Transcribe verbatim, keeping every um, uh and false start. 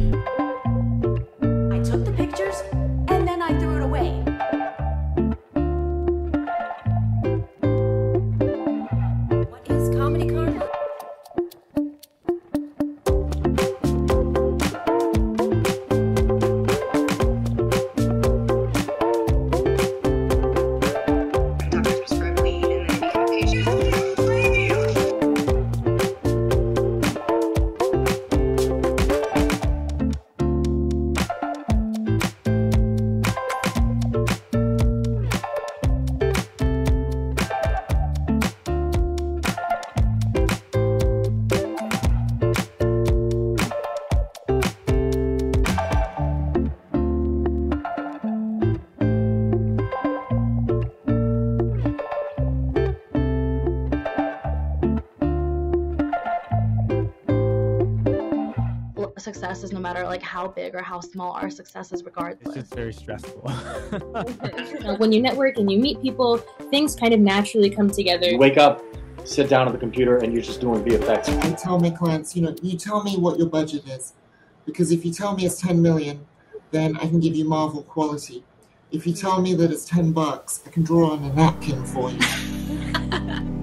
I took the pictures and then I threw it away. What is comedy karma? Success is no matter like how big or how small our success is regardless. It's just very stressful. When you network and you meet people, things kind of naturally come together. You wake up, sit down at the computer, and you're just doing V F X. I tell my clients, you know, you tell me what your budget is. Because if you tell me it's ten million, then I can give you Marvel quality. If you tell me that it's ten bucks, I can draw on a napkin for you.